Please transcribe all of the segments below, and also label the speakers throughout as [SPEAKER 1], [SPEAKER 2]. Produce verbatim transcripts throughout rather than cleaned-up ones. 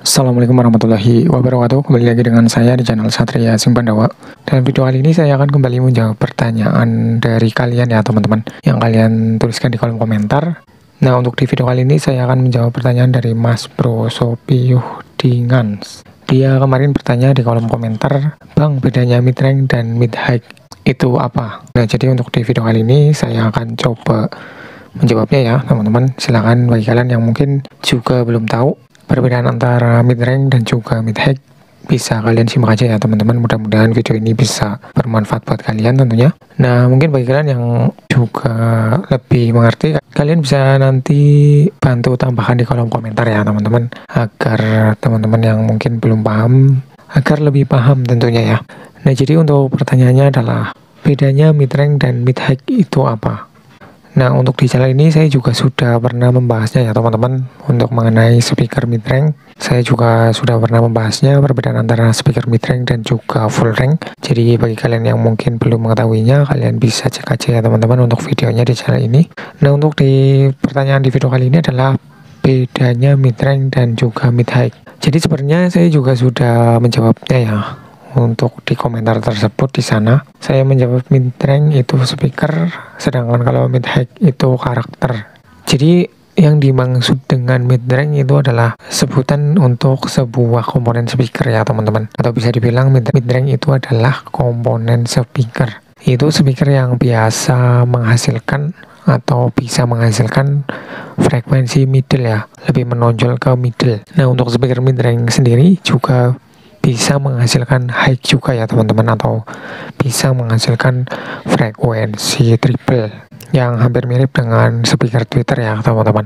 [SPEAKER 1] Assalamualaikum warahmatullahi wabarakatuh. Kembali lagi dengan saya di channel Satria Simpandawa. Dalam video kali ini saya akan kembali menjawab pertanyaan dari kalian ya teman-teman, yang kalian tuliskan di kolom komentar. Nah, untuk di video kali ini saya akan menjawab pertanyaan dari Mas Bro Sopiuhdingans. Dia kemarin bertanya di kolom komentar, "Bang, bedanya mid range dan mid high itu apa?" Nah, jadi untuk di video kali ini saya akan coba menjawabnya ya teman-teman. Silahkan bagi kalian yang mungkin juga belum tahu perbedaan antara mid range dan juga mid high, bisa kalian simak aja ya teman-teman. Mudah-mudahan video ini bisa bermanfaat buat kalian tentunya. Nah, mungkin bagi kalian yang juga lebih mengerti, kalian bisa nanti bantu tambahkan di kolom komentar ya teman-teman, agar teman-teman yang mungkin belum paham agar lebih paham tentunya ya. Nah, jadi untuk pertanyaannya adalah bedanya mid range dan mid high itu apa? Nah, untuk di channel ini saya juga sudah pernah membahasnya ya teman-teman. Untuk mengenai speaker mid range, saya juga sudah pernah membahasnya, perbedaan antara speaker mid range dan juga full range. Jadi bagi kalian yang mungkin belum mengetahuinya, kalian bisa cek aja ya teman-teman untuk videonya di channel ini. Nah, untuk di pertanyaan di video kali ini adalah bedanya mid range dan juga mid high. Jadi sebenarnya saya juga sudah menjawabnya ya. Untuk di komentar tersebut, di sana saya menjawab mid range itu speaker, sedangkan kalau mid high itu karakter. Jadi yang dimaksud dengan mid range itu adalah sebutan untuk sebuah komponen speaker ya teman-teman, atau bisa dibilang mid, mid range itu adalah komponen speaker. Itu speaker yang biasa menghasilkan atau bisa menghasilkan frekuensi middle ya, lebih menonjol ke middle. Nah, untuk speaker mid range sendiri juga bisa menghasilkan high juga ya teman-teman, atau bisa menghasilkan frekuensi triple yang hampir mirip dengan speaker Twitter ya teman-teman.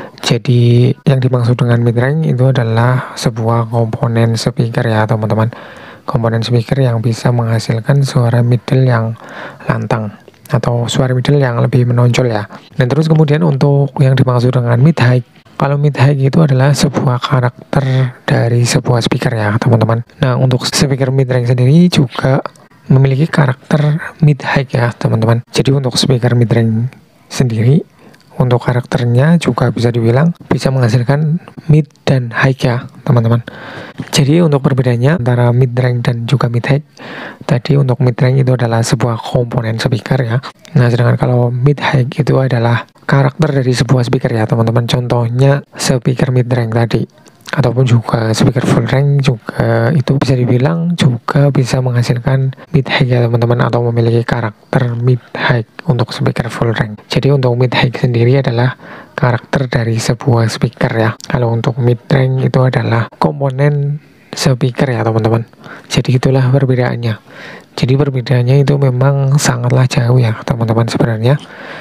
[SPEAKER 1] Jadi yang dimaksud dengan mid range itu adalah sebuah komponen speaker ya teman-teman, komponen speaker yang bisa menghasilkan suara middle yang lantang atau suara middle yang lebih menonjol ya. Dan terus kemudian untuk yang dimaksud dengan mid high, kalau mid high itu adalah sebuah karakter dari sebuah speaker ya teman-teman. Nah, untuk speaker mid range sendiri juga memiliki karakter mid high ya teman-teman. Jadi untuk speaker mid range sendiri, untuk karakternya juga bisa dibilang bisa menghasilkan mid dan high ya teman-teman. Jadi untuk perbedaannya antara mid range dan juga mid high, tadi untuk mid range itu adalah sebuah komponen speaker ya. Nah, sedangkan kalau mid high itu adalah karakter dari sebuah speaker ya teman-teman. Contohnya speaker mid range tadi, ataupun juga speaker full range juga itu bisa dibilang juga bisa menghasilkan mid high ya teman-teman, atau memiliki karakter mid high untuk speaker full range. Jadi untuk mid high sendiri adalah karakter dari sebuah speaker ya. Kalau untuk mid range itu adalah komponen speaker ya teman-teman. Jadi itulah perbedaannya. Jadi perbedaannya itu memang sangatlah jauh ya teman-teman sebenarnya.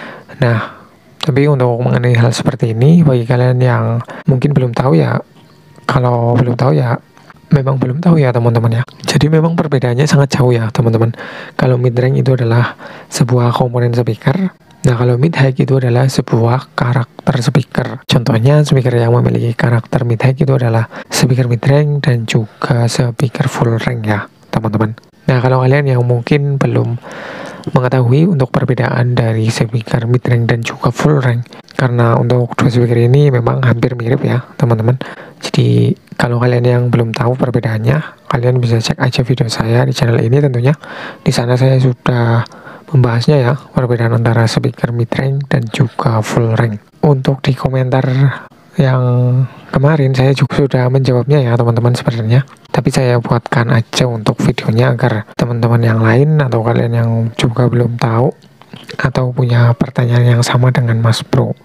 [SPEAKER 1] Nah, tapi untuk mengenai hal seperti ini, bagi kalian yang mungkin belum tahu ya, kalau belum tahu ya memang belum tahu ya teman-teman ya. Jadi memang perbedaannya sangat jauh ya teman-teman. Kalau mid range itu adalah sebuah komponen speaker. Nah, kalau mid high itu adalah sebuah karakter speaker. Contohnya speaker yang memiliki karakter mid high itu adalah speaker mid range dan juga speaker full range ya teman-teman. Nah, kalau kalian yang mungkin belum mengetahui untuk perbedaan dari speaker mid range dan juga full range, karena untuk dua speaker ini memang hampir mirip ya teman-teman. Jadi kalau kalian yang belum tahu perbedaannya, kalian bisa cek aja video saya di channel ini tentunya. Di sana saya sudah membahasnya ya, perbedaan antara speaker mid range dan juga full range. Untuk di komentar yang kemarin saya juga sudah menjawabnya ya teman-teman sebenarnya, tapi saya buatkan aja untuk videonya agar teman-teman yang lain atau kalian yang juga belum tahu atau punya pertanyaan yang sama dengan Mas Bro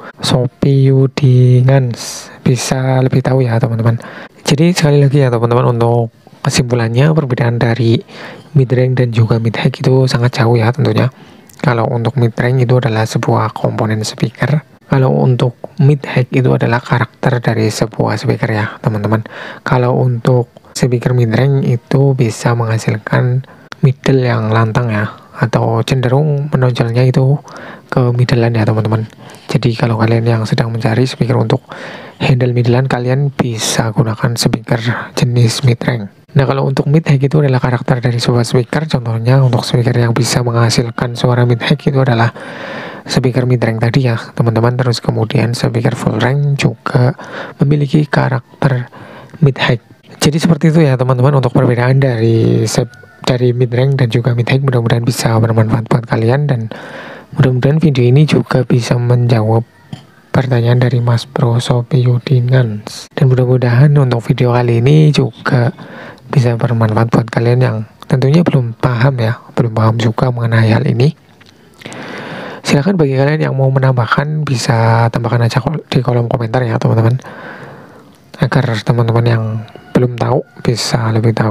[SPEAKER 1] Sopiuhdingans bisa lebih tahu ya teman-teman. Jadi sekali lagi ya teman-teman, untuk kesimpulannya perbedaan dari mid range dan juga mid high itu sangat jauh ya tentunya. Kalau untuk mid range itu adalah sebuah komponen speaker, kalau untuk mid high itu adalah karakter dari sebuah speaker ya teman-teman. Kalau untuk speaker mid range itu bisa menghasilkan middle yang lantang ya, atau cenderung menonjolnya itu ke middlean ya teman-teman. Jadi kalau kalian yang sedang mencari speaker untuk handle middlean, kalian bisa gunakan speaker jenis mid range. Nah, kalau untuk mid high itu adalah karakter dari sebuah speaker. Contohnya untuk speaker yang bisa menghasilkan suara mid high itu adalah speaker mid range tadi ya teman-teman. Terus kemudian speaker full range juga memiliki karakter mid high. Jadi seperti itu ya teman-teman untuk perbedaan dari sub dari mid range dan juga mid high. Mudah-mudahan bisa bermanfaat buat kalian dan mudah-mudahan video ini juga bisa menjawab pertanyaan dari Mas Bro Sopiyudin. Dan mudah-mudahan untuk video kali ini juga bisa bermanfaat buat kalian yang tentunya belum paham ya, belum paham juga mengenai hal ini. Silahkan bagi kalian yang mau menambahkan bisa tambahkan aja di kolom komentar ya teman-teman, agar teman-teman yang belum tahu bisa lebih tahu.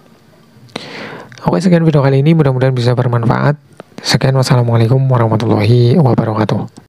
[SPEAKER 1] Oke, sekian video kali ini, mudah-mudahan bisa bermanfaat. Sekian, wassalamualaikum warahmatullahi wabarakatuh.